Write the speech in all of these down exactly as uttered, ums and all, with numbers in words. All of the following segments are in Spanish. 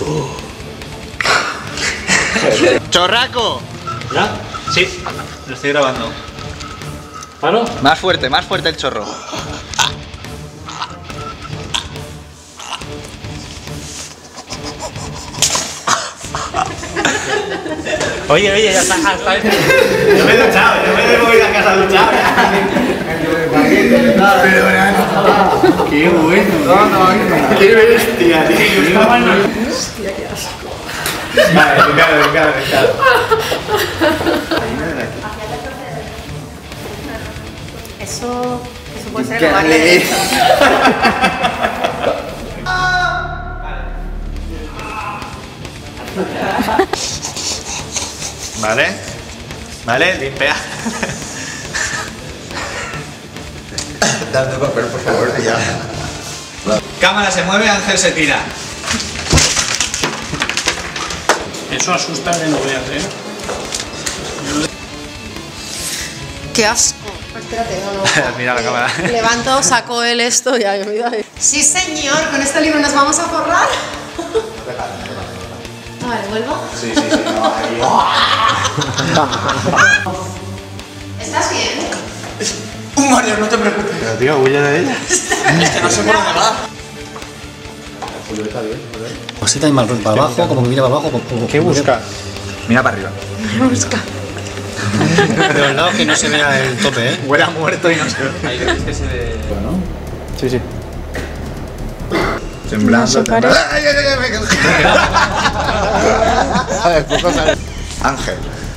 ¡Chorraco! ¿Ya? Sí, lo estoy grabando. ¿Paro? Más fuerte, más fuerte el chorro. Oye, oye, ya está, hasta este. Yo me he duchado, yo me he movido a casa a duchar. Pero bueno. Qué bueno. No, no, qué bestia, tío. Hostia, qué asco. Vale, Ricardo, Ricardo, Ricardo. Eso, eso puede ser el lugar de... Vale. Vale, limpia. Dame papel, por favor, ya. Cámara se mueve, Ángel se tira. Eso asusta que no veas, ¿eh? ¡Qué asco! Espérate, no, no. Mira la cámara. Levanto, saco el esto y ahí me da. Sí, señor, con este libro nos vamos a forrar. Vale, ¿vuelvo? Sí, sí, sí, no, ahí. ¿Estás bien? Un Mario, no te preocupes. Pero tío, huye de ella. Es que no sé por dónde va. Julio está bien, joder. Así está mal para abajo, como que mira para abajo. Como, ¿Qué busca? Mira para arriba. Busca. De verdad que no se vea el tope, ¿eh? Huele a muerto y no se ve. Hay veces que se ve... Bueno. Sí, sí. Temblando, temblando. ¡Ay, ay, ay! ¡Ay! Ángel.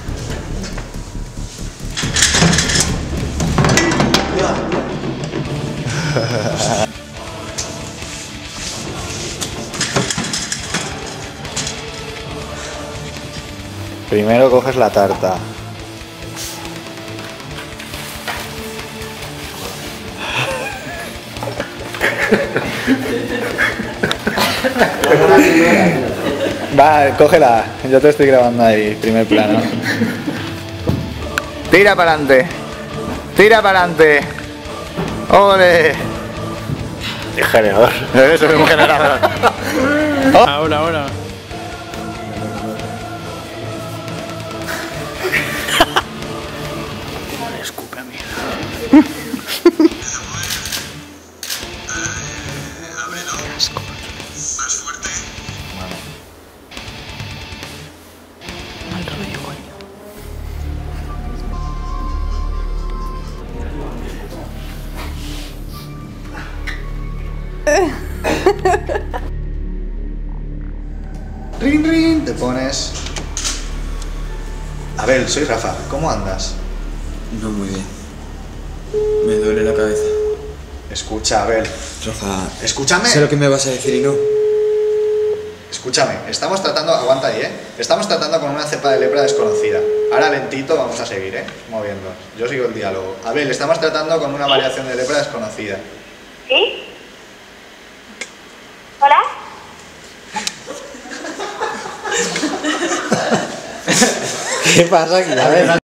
Primero coges la tarta. Va, cógela. Yo te estoy grabando ahí, primer plano. Tira para adelante. Tira para adelante. ¡Ole! Generador. Eso es un generador. Ahora, ahora. Escupe a mí. Rin, rin, te pones. Abel, soy Rafa, ¿cómo andas? No muy bien. Me duele la cabeza. Escucha, Abel. Rafa, Escúchame. sé lo que me vas a decir y no. Escúchame, estamos tratando, aguanta ahí, ¿eh? Estamos tratando con una cepa de lepra desconocida. Ahora lentito vamos a seguir, ¿eh? Moviéndonos. Yo sigo el diálogo. Abel, estamos tratando con una variación de lepra desconocida. ¿Sí? ¿Hola? ¿Qué pasa aquí? A ver.